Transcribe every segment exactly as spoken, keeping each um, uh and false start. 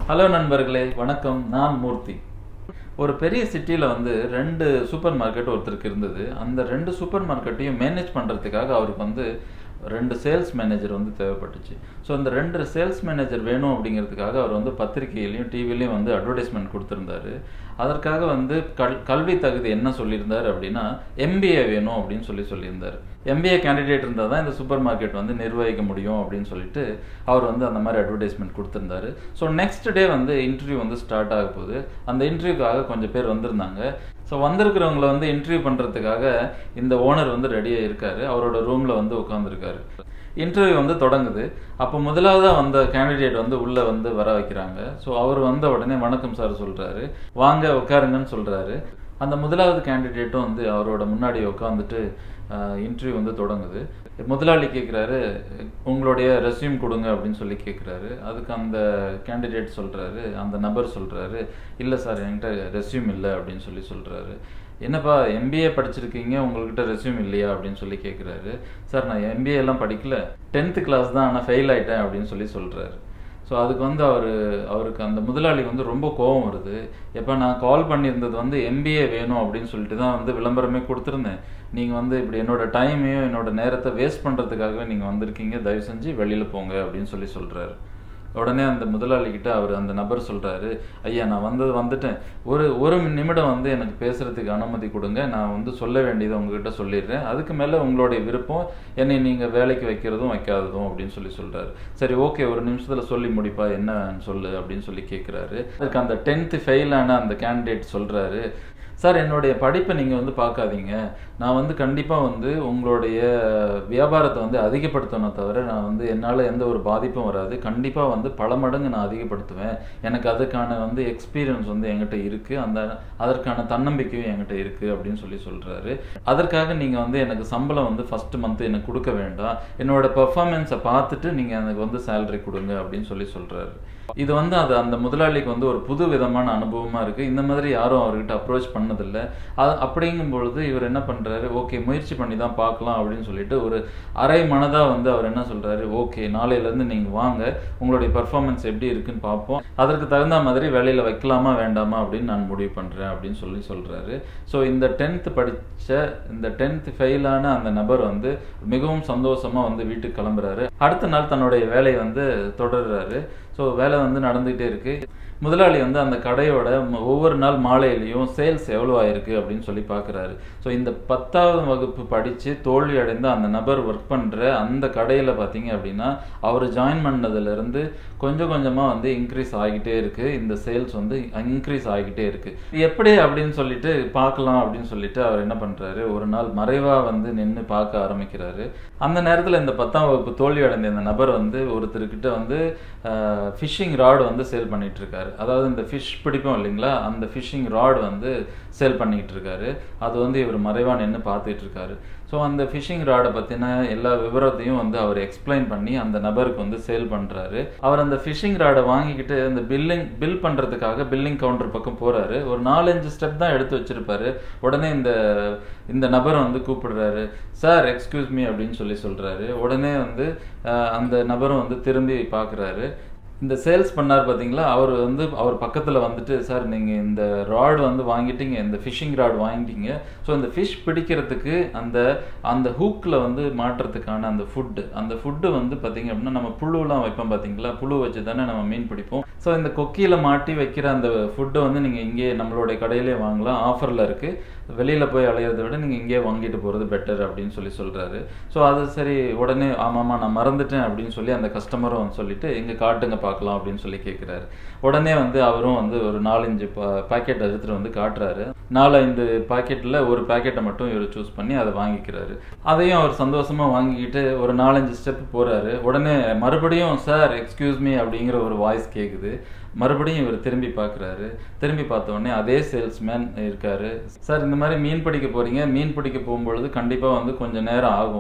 Hello நண்பர்களே, வணக்கம். நான் மூர்த்தி. ஒரு பெரிய சிட்டியில் வந்து ரெண்டு சூப்பர் மார்க்கெட் ஒருத்தருக்கு இருந்தது. அந்த ரெண்டு சூப்பர் மார்க்கெட்டையும் மேனேஜ் பண்ணுறதுக்காக அவருக்கு வந்து ரெண்டு சேல்ஸ் மேனேஜர் வந்து தேவைப்பட்டுச்சு. ஸோ அந்த ரெண்டு சேல்ஸ் மேனேஜர் வேணும் அப்படிங்கிறதுக்காக அவர் வந்து பத்திரிகையிலையும் டிவிலையும் வந்து அட்வர்டைஸ்மெண்ட் கொடுத்துருந்தாரு. அதற்காக வந்து கல் கல்வி தகுதி என்ன சொல்லியிருந்தார் அப்படின்னா எம்பிஏ வேணும் அப்படின்னு சொல்லி சொல்லியிருந்தார். எம்பிஏ கேண்டிடேட் இருந்தால் தான் இந்த சூப்பர் மார்க்கெட் வந்து நிர்வகிக்க முடியும் அப்படின்னு சொல்லிட்டு அவர் வந்து அந்த மாதிரி அட்வர்டைஸ்மெண்ட் கொடுத்துருந்தாரு. ஸோ நெக்ஸ்ட் டே வந்து இன்டர்வியூ வந்து ஸ்டார்ட் ஆக போகுது. அந்த இன்டர்வியூக்காக கொஞ்சம் பேர் வந்திருந்தாங்க. ஸோ வந்திருக்கிறவங்கள வந்து இன்டர்வியூ பண்ணுறதுக்காக இந்த ஓனர் வந்து ரெடியாக இருக்காரு. அவரோட ரூமில் வந்து உட்காந்துருக்காரு. இன்டர்வியூ வந்து தொடங்குது. அப்போ முதலாவதாக வந்த கேண்டிடேட் வந்து உள்ளே வந்து வர வைக்கிறாங்க. ஸோ அவர் வந்த உடனே வணக்கம் சார் சொல்கிறாரு, வாங்க உட்காருங்கன்னு சொல்கிறாரு. அந்த முதலாவது கேண்டிடேட்டும் வந்து அவரோட முன்னாடி உட்காந்துட்டு இன்டர்வியூ வந்து தொடங்குது. முதலாளி கேட்குறாரு, உங்களுடைய ரெஸ்யூம் கொடுங்க அப்படின்னு சொல்லி கேட்குறாரு. அதுக்கு அந்த கேண்டிடேட் சொல்கிறாரு, அந்த நபர் சொல்கிறாரு, இல்லை சார் என்கிட்ட ரெஸ்யூம் இல்லை அப்படின்னு சொல்லி சொல்கிறாரு. என்னப்பா எம்பிஏ படிச்சிருக்கீங்க, உங்கள்கிட்ட ரெஸ்யூம் இல்லையா அப்படின்னு சொல்லி கேட்குறாரு. சார் நான் எம்பிஏ எல்லாம் படிக்கல, டென்த்து கிளாஸ் தான், ஆனால் ஃபெயில் ஆகிட்டேன் அப்படின்னு சொல்லி சொல்கிறாரு. ஸோ அதுக்கு வந்து அவர் அவருக்கு அந்த முதலாளி வந்து ரொம்ப கோபம் வருது. எப்போ நான் கால் பண்ணியிருந்தது வந்து எம்பிஏ வேணும் அப்படின்னு சொல்லிட்டு தான் வந்து விளம்பரமே கொடுத்துருந்தேன். நீங்கள் வந்து இப்படி என்னோட டைமையும் என்னோட நேரத்தை வேஸ்ட் பண்ணுறதுக்காகவே நீங்கள் வந்திருக்கீங்க, தயவு செஞ்சு வெளியில் போங்க அப்படின்னு சொல்லி சொல்கிறாரு. உடனே அந்த முதலாளிகிட்ட அவர் அந்த நபர் சொல்கிறாரு, ஐயா நான் வந்தது வந்துட்டேன், ஒரு ஒரு நிமிடம் வந்து எனக்கு பேசுகிறதுக்கு அனுமதி கொடுங்க, நான் வந்து சொல்ல வேண்டியதை உங்ககிட்ட சொல்லிடுறேன், அதுக்கு மேலே உங்களுடைய விருப்பம், என்னை நீங்கள் வேலைக்கு வைக்கிறதும் வைக்காததும் அப்படின்னு சொல்லி சொல்கிறாரு. சரி ஓகே, ஒரு நிமிஷத்தில் சொல்லி முடிப்பா, என்ன சொல்லு அப்படின்னு சொல்லி கேட்குறாரு. அதுக்கு அந்த டென்த்து ஃபெயிலான அந்த கேண்டிடேட் சொல்கிறாரு, சார் என்னுடைய படிப்பை நீங்கள் வந்து பார்க்காதீங்க, நான் வந்து கண்டிப்பாக வந்து உங்களுடைய வியாபாரத்தை வந்து அதிகப்படுத்தணும் தவிர நான் வந்து என்னால் எந்த ஒரு பாதிப்பும் வராது, கண்டிப்பாக வந்து பல மடங்கு நான் அதிகப்படுத்துவேன், எனக்கு அதுக்கான வந்து எக்ஸ்பீரியன்ஸ் வந்து என்கிட்ட இருக்குது, அந்த அதற்கான தன்னம்பிக்கையும் என்கிட்ட இருக்குது அப்படின்னு சொல்லி சொல்கிறாரு. அதற்காக நீங்கள் வந்து எனக்கு சம்பளம் வந்து ஃபஸ்ட்டு மந்த்து எனக்கு கொடுக்க வேண்டாம், என்னோட பெர்ஃபார்மன்ஸை பார்த்துட்டு நீங்கள் எனக்கு வந்து சேலரி கொடுங்க அப்படின்னு சொல்லி சொல்கிறாரு. இது வந்து அது அந்த முதலாளிக்கு வந்து ஒரு புது விதமான அனுபவமாக இருக்குது. இந்த மாதிரி யாரும் அவர்கிட்ட அப்ரோச் பண்ணதில்லை. அது அப்படிங்கும் பொழுது இவர் என்ன பண்ணுறாரு, ஓகே முயற்சி பண்ணி தான் பார்க்கலாம் அப்படின்னு சொல்லிட்டு ஒரு அரை மனதாக வந்து அவர் என்ன சொல்கிறாரு, ஓகே நாளையிலேருந்து நீங்கள் வாங்க, உங்களுடைய பர்ஃபார்மன்ஸ் எப்படி இருக்குன்னு பார்ப்போம், அதற்கு தகுந்த மாதிரி வேலையில் வைக்கலாமா வேண்டாமா அப்படின்னு நான் முடிவு பண்ணுறேன் அப்படின்னு சொல்லி சொல்கிறாரு. ஸோ இந்த டென்த்து படித்த இந்த டென்த்து ஃபெயிலான அந்த நபர் வந்து மிகவும் சந்தோஷமாக வந்து வீட்டுக்கு கிளம்புறாரு. அடுத்த நாள் தன்னுடைய வேலையை வந்து தொடர்றாரு. ஸோ வேலை வந்து நடந்துகிட்டே இருக்குது. முதலாளி வந்து அந்த கடையோட ஒவ்வொரு நாள் மாலையிலையும் சேல்ஸ் எவ்வளோ ஆயிருக்கு அப்படின்னு சொல்லி பார்க்குறாரு. ஸோ இந்த பத்தாவது வகுப்பு படித்து தோல்வி அடைந்த அந்த நபர் ஒர்க் பண்ணுற அந்த கடையில் பார்த்தீங்க அப்படின்னா அவர் ஜாயின் பண்ணதுலேருந்து கொஞ்சம் கொஞ்சமாக வந்து இன்க்ரீஸ் ஆகிக்கிட்டே இருக்குது, இந்த சேல்ஸ் வந்து இன்க்ரீஸ் ஆகிக்கிட்டே இருக்குது. எப்படி அப்படின்னு சொல்லிட்டு பார்க்கலாம் அப்படின்னு சொல்லிட்டு அவர் என்ன பண்ணுறாரு, ஒரு நாள் மறைவாக வந்து நின்று பார்க்க ஆரம்பிக்கிறாரு. அந்த நேரத்தில் இந்த பத்தாம் வகுப்பு தோல்வி அடைந்த இந்த நபர் வந்து ஒருத்தர்கிட்ட வந்து ஃபிஷ்ஷிங் ராடு வந்து சேல் பண்ணிகிட்டு இருக்காரு. அதாவது இந்த ஃபிஷ் பிடிப்போம் இல்லைங்களா, அந்த ஃபிஷ்ஷிங் ராட் வந்து சேல் பண்ணிக்கிட்டு இருக்காரு. அது வந்து இவர் மறைவாக நின்று பார்த்துட்டு இருக்காரு. ஸோ அந்த ஃபிஷ்ஷிங் ராடை பற்றின எல்லா விவரத்தையும் வந்து அவர் எக்ஸ்பிளைன் பண்ணி அந்த நபருக்கு வந்து சேல் பண்ணுறாரு. அவர் அந்த ஃபிஷ்ஷிங் ராடை வாங்கிக்கிட்டு அந்த பில்லிங் பில் பண்ணுறதுக்காக பில்லிங் கவுண்டர் பக்கம் போகிறாரு. ஒரு நாலஞ்சு ஸ்டெப் தான் எடுத்து வச்சிருப்பாரு. உடனே இந்த இந்த நபரை வந்து கூப்பிடுறாரு, சார் எக்ஸ்கியூஸ் மீ அப்படின்னு சொல்லி சொல்கிறாரு. உடனே வந்து அந்த நபரும் வந்து திரும்பி பார்க்குறாரு. இந்த சேல்ஸ் பண்ணார் பார்த்தீங்களா, அவர் வந்து அவர் பக்கத்தில் வந்துட்டு, சார் நீங்கள் இந்த ராட் வந்து வாங்கிட்டீங்க, இந்த ஃபிஷ்ஷிங் ராட் வாங்கிட்டீங்க, ஸோ இந்த ஃபிஷ் பிடிக்கிறதுக்கு அந்த அந்த ஹூக்கில் வந்து மாட்டுறதுக்கான அந்த ஃபுட்டு அந்த ஃபுட்டு வந்து பார்த்தீங்க அப்படின்னா நம்ம புழுலாம் வைப்போம் பார்த்தீங்களா, புழு வச்சு தானே நம்ம மீன் பிடிப்போம். ஸோ இந்த கொக்கியில் மாட்டி வைக்கிற அந்த ஃபுட்டை வந்து நீங்கள் இங்கே நம்மளுடைய கடையிலே வாங்கலாம், ஆஃபரில் இருக்குது, வெளியில் போய் அலையிறத விட நீங்கள் இங்கேயே வாங்கிட்டு போகிறது பெட்டர் அப்படின்னு சொல்லி சொல்கிறாரு. ஸோ அது சரி, உடனே ஆமாம்மா நான் மறந்துட்டேன் அப்படின்னு சொல்லி அந்த கஸ்டமரும் சொல்லிட்டு இங்கே காட்டுங்க பார்க்கலாம் அப்படின்னு சொல்லி கேட்குறாரு. உடனே வந்து அவரும் வந்து ஒரு நாலஞ்சு பா பாக்கெட் எடுத்துகிட்டு வந்து காட்டுறாரு. நாலஞ்சு பாக்கெட்டில் ஒரு பாக்கெட்டை மட்டும் இவர் சூஸ் பண்ணி அதை வாங்கிக்கிறாரு. அதையும் அவர் சந்தோஷமாக வாங்கிக்கிட்டு ஒரு நாலஞ்சு ஸ்டெப் போகிறாரு. உடனே மறுபடியும் சார் எக்ஸ்கியூஸ் மீ அப்படிங்கிற ஒரு வாய்ஸ் கேட்குது. மறுபடியும் இவர் திரும்பி பார்க்குறாரு. திரும்பி பார்த்த உடனே அதே சேல்ஸ்மேன் இருக்காரு. சார் இந்த மாதிரி மீன் பிடிக்க போகிறீங்க, மீன் பிடிக்க போகும்பொழுது கண்டிப்பாக வந்து கொஞ்சம் நேரம் ஆகும்,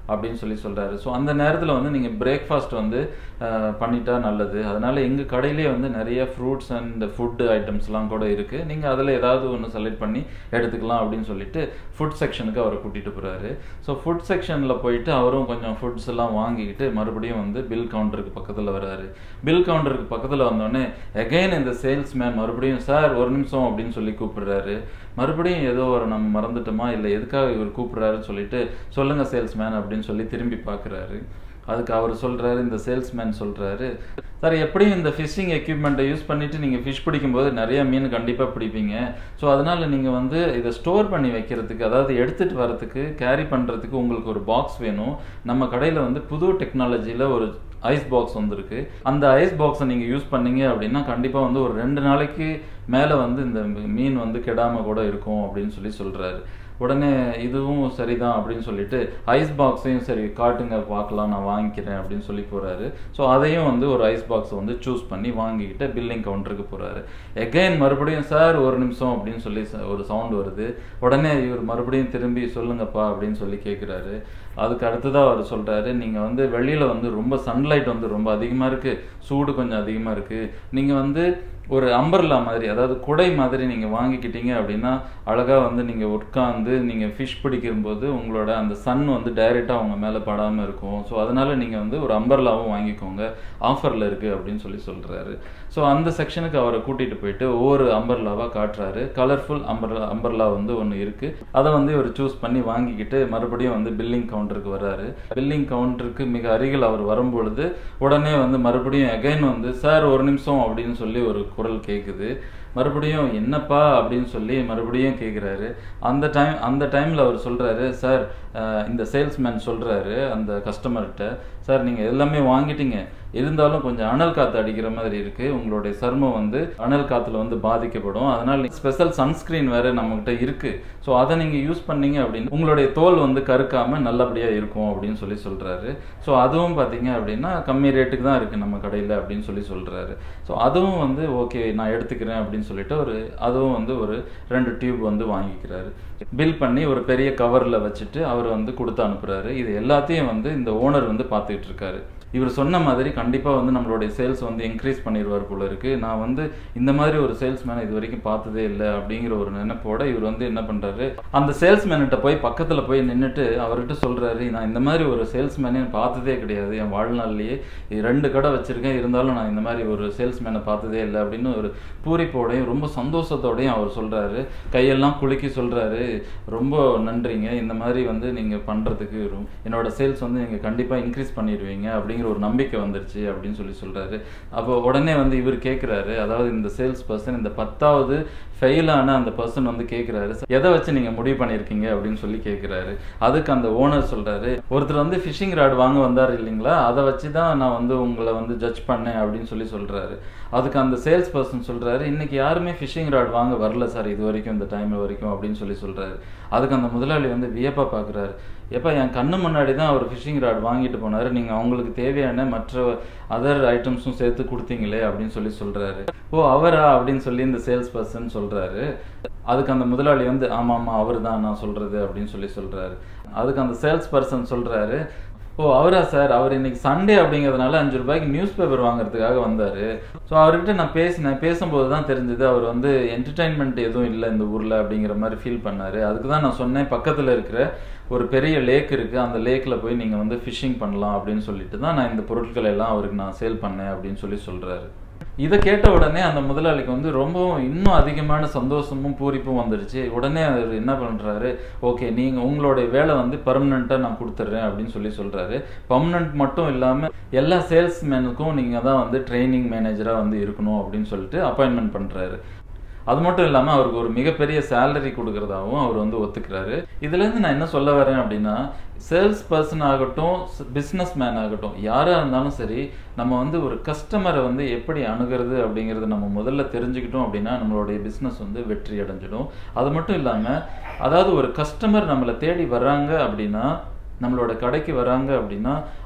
அப்படின்னு சொல்லி சொல்கிறாரு. ஸோ அந்த நேரத்தில் வந்து நீங்கள் பிரேக்ஃபாஸ்ட் வந்து பண்ணிட்டா நல்லது. அதனால் எங்கள் கடையிலே வந்து நிறைய ஃப்ரூட்ஸ் அண்ட் ஃபுட்டு ஐட்டம்ஸ்லாம் கூட இருக்குது, நீங்கள் அதில் ஏதாவது ஒன்று செலக்ட் பண்ணி எடுத்துக்கலாம் அப்படின்னு சொல்லிட்டு ஃபுட் செக்ஷனுக்கு அவரை கூட்டிகிட்டு போகிறாரு. ஸோ ஃபுட் செக்ஷனில் போயிட்டு அவரும் கொஞ்சம் ஃபுட்ஸ் எல்லாம் வாங்கிக்கிட்டு மறுபடியும் வந்து பில் கவுண்டருக்கு பக்கத்தில் வர்றாரு. பில் கவுண்டருக்கு பக்கத்தில் வந்தோடனே எகைன் இந்த சேல்ஸ்மேன் மறுபடியும் சார் ஒரு நிமிஷம் அப்படின்னு சொல்லி கூப்பிடுறாரு. மறுபடியும் ஏதோ ஒரு நம்ம மறந்துட்டோமா இல்லை எதுக்காக இவர் கூப்பிடுறாருன்னு சொல்லிட்டு சொல்லுங்கள் சேல்ஸ்மேன் அப்படின்னு சொல்லி திரும்பி பார்க்குறாரு. அதுக்கு அவர் சொல்கிறாரு, இந்த சேல்ஸ்மேன் சொல்கிறாரு, சார் எப்படியும் இந்த ஃபிஷ்ஷிங் எக்யூப்மெண்ட்டை யூஸ் பண்ணிவிட்டு நீங்கள் ஃபிஷ் பிடிக்கும்போது நிறைய மீன் கண்டிப்பாக பிடிப்பீங்க. ஸோ அதனால் நீங்கள் வந்து இதை ஸ்டோர் பண்ணி வைக்கிறதுக்கு, அதாவது எடுத்துகிட்டு வரதுக்கு, கேரி பண்ணுறதுக்கு உங்களுக்கு ஒரு பாக்ஸ் வேணும். நம்ம கடையில் வந்து புது டெக்னாலஜியில் ஒரு ஐஸ் பாக்ஸ் வந்துருக்கு. அந்த ஐஸ் பாக்ஸை நீங்கள் யூஸ் பண்ணீங்க அப்படின்னா கண்டிப்பாக வந்து ஒரு ரெண்டு நாளைக்கு மேலே வந்து இந்த மீன் வந்து கெடாமல் கூட இருக்கும் அப்படின்னு சொல்லி சொல்கிறாரு. உடனே இதுவும் சரிதான் அப்படின்னு சொல்லிட்டு ஐஸ் பாக்ஸையும் சரி காட்டுங்க பார்க்கலாம், நான் வாங்கிக்கிறேன் அப்படின்னு சொல்லி போகிறாரு. ஸோ அதையும் வந்து ஒரு ஐஸ் பாக்ஸை வந்து சூஸ் பண்ணி வாங்கிக்கிட்டு பில்லிங் கவுண்டருக்கு போகிறாரு. எகைன் மறுபடியும் சார் ஒரு நிமிஷம் அப்படின்னு சொல்லி ஒரு சவுண்ட் வருது. உடனே இவர் மறுபடியும் திரும்பி சொல்லுங்கப்பா அப்படின்னு சொல்லி கேட்குறாரு. அதுக்கு அடுத்ததாக அவர் சொல்கிறாரு, நீங்கள் வந்து வெளியில் வந்து ரொம்ப சன்லைட் வந்து ரொம்ப அதிகமாக இருக்குது, சூடு கொஞ்சம் அதிகமாக இருக்குது, நீங்கள் வந்து ஒரு அம்பர்லா மாதிரி, அதாவது குடை மாதிரி நீங்கள் வாங்கிக்கிட்டீங்க அப்படின்னா அழகாக வந்து நீங்கள் உட்காந்து நீங்கள் ஃபிஷ் பிடிக்கும்போது உங்களோட அந்த சன் வந்து டைரெக்டாக அவங்க மேலே படாமல் இருக்கும். ஸோ அதனால் நீங்கள் வந்து ஒரு அம்பர்லாவும் வாங்கிக்கோங்க, ஆஃபரில் இருக்குது அப்படின்னு சொல்லி சொல்கிறாரு. ஸோ அந்த செக்ஷனுக்கு அவரை கூட்டிகிட்டு போயிட்டு ஒவ்வொரு அம்பர்லாவாக காட்டுறாரு. கலர்ஃபுல் அம்பர்லா அம்பர்லா வந்து ஒன்று இருக்குது, அதை வந்து இவர் சூஸ் பண்ணி வாங்கிக்கிட்டு மறுபடியும் வந்து பில்லிங் கவுண்டருக்கு வர்றாரு. பில்லிங் கவுண்டருக்கு மிக அருகில் அவர் வரும்பொழுது உடனே வந்து மறுபடியும் எகைன் வந்து சார் ஒரு நிமிஷம் அப்படின்னு சொல்லி ஒரு குரல் கேட்குது. மறுபடியும் என்னப்பா அப்படின்னு சொல்லி மறுபடியும் கேட்குறாரு. அந்த டைம் அந்த டைமில் அவர் சொல்கிறாரு, சார் இந்த சேல்ஸ்மேன் சொல்கிறாரு அந்த கஸ்டமர்கிட்ட, சார் நீங்கள் எல்லாமே வாங்கிட்டீங்க, இருந்தாலும் கொஞ்சம் அனல் காற்று அடிக்கிற மாதிரி இருக்குது, உங்களுடைய சருமம் வந்து அனல் காற்றுல வந்து பாதிக்கப்படும், அதனால் ஸ்பெஷல் சன்ஸ்க்ரீன் வேறு நம்மக்கிட்ட இருக்குது, ஸோ அதை நீங்கள் யூஸ் பண்ணீங்க அப்படின்னு உங்களுடைய தோல் வந்து கருக்காமல் நல்லபடியாக இருக்கும் அப்படின்னு சொல்லி சொல்கிறாரு. ஸோ அதுவும் பார்த்தீங்க அப்படின்னா கம்மி ரேட்டுக்கு தான் இருக்குது நம்ம கடையில் அப்படின்னு சொல்லி சொல்கிறாரு. ஸோ அதுவும் வந்து ஓகே நான் எடுத்துக்கிறேன் அப்படின்னு சொல்லிட்டு ஒரு அதுவும் வந்து ஒரு ரெண்டு டியூப் வந்து வாங்கிக்கிறாரு. பில் பண்ணி ஒரு பெரிய கவரில் வச்சுட்டு அவர் வந்து கொடுத்து அனுப்புகிறாரு. இது எல்லாத்தையும் வந்து இந்த ஓனர் வந்து பார்த்துக்கிட்டு இருக்காரு. இவர் சொன்ன மாதிரி கண்டிப்பாக வந்து நம்மளுடைய சேல்ஸ் வந்து இன்க்ரீஸ் பண்ணிடுவார் போல இருக்குது. நான் வந்து இந்த மாதிரி ஒரு சேல்ஸ்மேனை இது வரைக்கும் பார்த்ததே இல்லை அப்படிங்கிற ஒரு நினைப்போட இவர் வந்து என்ன பண்ணுறாரு, அந்த சேல்ஸ்மேன்கிட்ட போய் பக்கத்தில் போய் நின்றுட்டு அவர்கிட்ட சொல்கிறாரு, நான் இந்த மாதிரி ஒரு சேல்ஸ்மேனே பார்த்ததே கிடையாது, என் வாழ்நாள்லேயே ரெண்டு கடை வச்சுருக்கேன், இருந்தாலும் நான் இந்த மாதிரி ஒரு சேல்ஸ்மேனை பார்த்ததே இல்லை அப்படின்னு ஒரு பூரிப்போடையும் ரொம்ப சந்தோஷத்தோடையும் அவர் சொல்கிறாரு. கையெல்லாம் குலுக்கி சொல்கிறாரு, ரொம்ப நன்றிங்க, இந்த மாதிரி வந்து நீங்கள் பண்ணுறதுக்கு என்னோட சேல்ஸ் வந்து நீங்கள் கண்டிப்பாக இன்க்ரீஸ் பண்ணிடுவீங்க அப்படிங்கிற ஒரு நம்பிக்கை வந்துருச்சு அப்படின்னு சொல்லி சொல்கிறாரு. அப்போ உடனே வந்து இவர் கேட்குறாரு, அதாவது இந்த சேல்ஸ் பர்சன், இந்த பத்தாவது ஃபெயிலான அந்த பர்சன் வந்து கேட்குறாரு, எதை வச்சு நீங்கள் முடிவு பண்ணியிருக்கீங்க அப்படின்னு சொல்லி கேட்குறாரு. அதுக்கு அந்த ஓனர் சொல்கிறாரு, ஒருத்தர் வந்து ஃபிஷிங் ராட் வாங்க வந்தார் இல்லைங்களா, அதை வச்சு தான் நான் வந்து உங்களை வந்து ஜட்ஜ் பண்ணேன் அப்படின்னு சொல்லி சொல்கிறாரு. அதுக்கு அந்த சேல்ஸ் பர்சன் சொல்கிறாரு, இன்றைக்கி யாருமே ஃபிஷிங் ராட் வாங்க வரல சார் இது வரைக்கும், இந்த டைம் வரைக்கும் அப்படின்னு சொல்லி சொல்கிறாரு. அதுக்கு அந்த முதலாளி வந்து வியப்பாக பார்க்குறாரு, எப்போ என் கண்ணு முன்னாடி தான் அவர் ஃபிஷிங் ராட் வாங்கிட்டு போனார், நீங்கள் அவங்களுக்கு தேவையான மற்ற அதர் ஐட்டம்ஸும் சேர்த்து கொடுத்தீங்களே அப்படின்னு சொல்லி சொல்கிறாரு. ஓ அவரா அப்படின்னு சொல்லி இந்த சேல்ஸ் பர்சன் சொல்கிறாரு. அதுக்கு அந்த முதலாளி வந்து ஆமாம் ஆமாம் அவர் தான் நான் சொல்கிறது அப்படின்னு சொல்லி சொல்கிறாரு. அதுக்கு அந்த சேல்ஸ் பர்சன் சொல்கிறாரு, ஓ அவரா சார், அவர் இன்னைக்கு சண்டே அப்படிங்கிறதுனால அஞ்சு ரூபாய்க்கு நியூஸ் பேப்பர் வாங்குறதுக்காக வந்தார். ஸோ அவர்கிட்ட நான் பேசினேன், பேசும்போது தான் தெரிஞ்சது அவர் வந்து என்டர்டைன்மெண்ட் எதுவும் இல்லை இந்த ஊரில் அப்படிங்கிற மாதிரி ஃபீல் பண்ணார். அதுக்கு தான் நான் சொன்னேன், பக்கத்தில் இருக்கிற ஒரு பெரிய லேக் இருக்குது, அந்த லேக்கில் போய் நீங்கள் வந்து ஃபிஷிங் பண்ணலாம் அப்படின்னு சொல்லிட்டு தான் நான் இந்த பொருட்களை எல்லாம் அவருக்கு நான் சேல் பண்ணேன் அப்படின்னு சொல்லி சொல்கிறாரு. இதை கேட்ட உடனே அந்த முதலாளிக்கு வந்து ரொம்பவும் இன்னும் அதிகமான சந்தோஷமும் பூரிப்பும் வந்துடுச்சு. உடனே அவர் என்ன பண்ணுறாரு, ஓகே நீங்கள் உங்களுடைய வேலை வந்து பர்மனெண்ட்டாக நான் கொடுத்துட்றேன் அப்படின்னு சொல்லி சொல்கிறாரு. பர்மனெண்ட் மட்டும் இல்லாமல் எல்லா சேல்ஸ்மேனுக்கும் நீங்கள் தான் வந்து ட்ரைனிங் மேனேஜராக வந்து இருக்கணும் அப்படின்னு சொல்லிட்டு அப்பாயின்மெண்ட் பண்ணுறாரு. அது மட்டும் இல்லாமல் அவருக்கு ஒரு மிகப்பெரிய சேலரி கொடுக்குறதாகவும் அவர் வந்து ஒத்துக்கிறாரு. இதுலேருந்து நான் என்ன சொல்ல வரேன் அப்படின்னா, சேல்ஸ் பர்சன் ஆகட்டும், பிஸ்னஸ் மேன் ஆகட்டும், யாராக இருந்தாலும் சரி, நம்ம வந்து ஒரு கஸ்டமரை வந்து எப்படி அணுகிறது அப்படிங்கிறத நம்ம முதல்ல தெரிஞ்சுக்கிட்டோம் அப்படின்னா நம்மளுடைய பிஸ்னஸ் வந்து வெற்றி அடைஞ்சிடும். அது மட்டும் இல்லாமல், அதாவது ஒரு கஸ்டமர் நம்மளை தேடி வர்றாங்க அப்படின்னா, நம்மளோட கடைக்கு வராங்க அப்படின்னா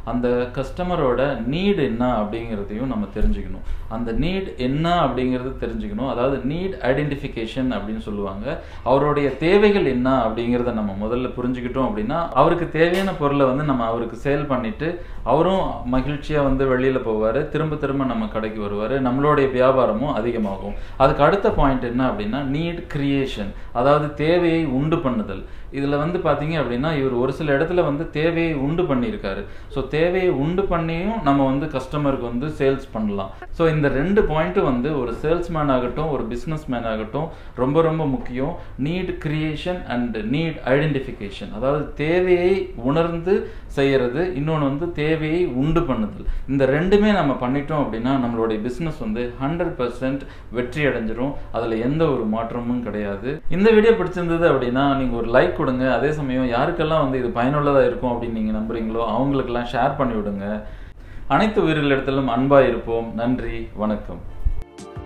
அந்த கஸ்டமரோட நீட் என்ன அப்படிங்கிறதையும் நம்ம தெரிஞ்சுக்கணும். அந்த நீட் என்ன அப்படிங்கிறது தெரிஞ்சுக்கணும். அதாவது நீட் ஐடென்டிஃபிகேஷன் அப்படின்னு சொல்லுவாங்க. அவருடைய தேவைகள் என்ன அப்படிங்கிறத நம்ம முதல்ல புரிஞ்சுக்கிட்டோம் அப்படின்னா அவருக்கு தேவையான பொருளை வந்து நம்ம அவருக்கு சேல் பண்ணிட்டு அவரும் மகிழ்ச்சியாக வந்து வெளியில் போவார், திரும்ப திரும்ப நம்ம கடைக்கு வருவார், நம்மளுடைய வியாபாரமும் அதிகமாகும். அதுக்கு அடுத்த பாயிண்ட் என்ன அப்படின்னா நீட் கிரியேஷன், அதாவது தேவையை உண்டு பண்ணுதல். இதில் வந்து பார்த்தீங்க அப்படின்னா இவர் ஒரு சில இடத்துல வந்து தேவையை உண்டு பண்ணியிருக்காரு. ஸோ தேவையை உண்டு பண்ணியும் நம்ம வந்து கஸ்டமருக்கு வந்து சேல்ஸ் பண்ணலாம். ஸோ இந்த ரெண்டு பாயிண்ட்டும் வந்து ஒரு சேல்ஸ்மேன் ஆகட்டும் ஒரு பிஸ்னஸ் மேன் ஆகட்டும் ரொம்ப ரொம்ப முக்கியம். Need creation and need identification, அதாவது தேவையை உணர்ந்து செய்யறது, இன்னொன்று வந்து தேவையை உண்டு பண்ணுதல். இந்த ரெண்டுமே நம்ம பண்ணிட்டோம் அப்படின்னா நம்மளுடைய பிஸ்னஸ் வந்து ஹண்ட்ரட் பர்சன்ட் வெற்றி அடைஞ்சிரும். அதில் எந்த ஒரு மாற்றமும் கிடையாது. இந்த வீடியோ பிடிச்சிருந்தது அப்படின்னா நீங்கள் ஒரு லைக் கொடுங்க. அதே சமயம் யாருக்கெல்லாம் வந்து இது பயனுள்ளதாக இருக்கும் அப்படின்னு நீங்கள் நம்புறீங்களோ அவங்களுக்கெல்லாம் ஷேர் பண்ணி விடுங்க. அனைத்து உயிரில் இடத்திலும் அன்பாக இருப்போம். நன்றி, வணக்கம்.